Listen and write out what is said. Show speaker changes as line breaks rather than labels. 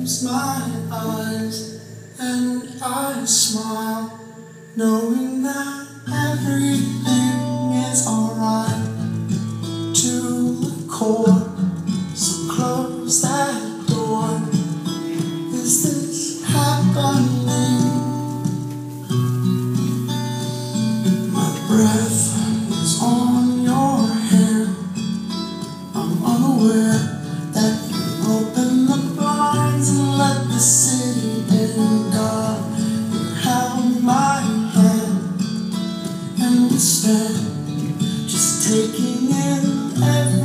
close my eyes and I smile, knowing that everything is alright. To the core, so close that door. Is this happening? My breath is on your hair. I'm unaware that you open the blinds and let the city in. God, you held my hand and we stand, just taking in everything.